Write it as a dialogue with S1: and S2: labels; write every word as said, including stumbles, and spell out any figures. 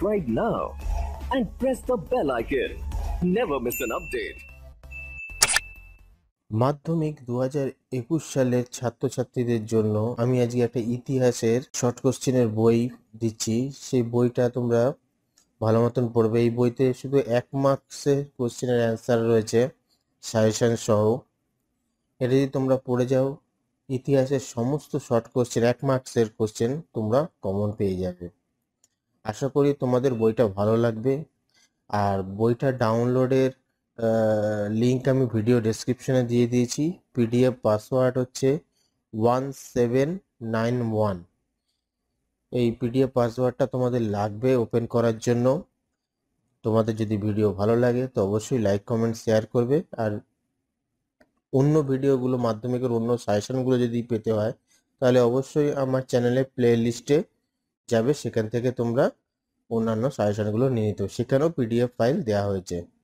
S1: subscribe now and press the bell icon. Never miss an update.
S2: মাধ্যমিক দু হাজার একুশ সালের ছাত্রছাত্রীদের জন্য আমি আজকে একটা ইতিহাসের শর্ট কোশ্চেনের বই দিচ্ছি। সেই বইটা তোমরা ভালো মতন পড়বে। এই বইতে শুধু এক মার্কসের কোশ্চেনের অ্যান্সার রয়েছে সাজেশন সহ। এটা যদি তোমরা পড়ে যাও, ইতিহাসের সমস্ত শর্ট কোশ্চেন এক মার্কসের কোশ্চেন তোমরা কমন পেয়ে যাবে। আশা করি তোমাদের বইটা ভালো লাগবে। আর বইটা ডাউনলোডের লিঙ্ক আমি ভিডিও ডেসক্রিপশনে দিয়ে দিয়েছি। পিডিএফ পাসওয়ার্ড হচ্ছে ওয়ান সেভেন নাইন ওয়ান। এই পিডিএফ পাসওয়ার্ডটা তোমাদের লাগবে ওপেন করার জন্য। তোমাদের যদি ভিডিও ভালো লাগে তো অবশ্যই লাইক কমেন্ট শেয়ার করবে। আর অন্য ভিডিওগুলো মাধ্যমিকের অন্য সাজেশনগুলো যদি পেতে হয় তাহলে অবশ্যই আমার চ্যানেলে প্লে লিস্টে যাবে, সেখান থেকে তোমরা অন্যান্য সাজেশনগুলো নিয়ে নিতে। সেখানেও পিডিএফ ফাইল দেওয়া হয়েছে।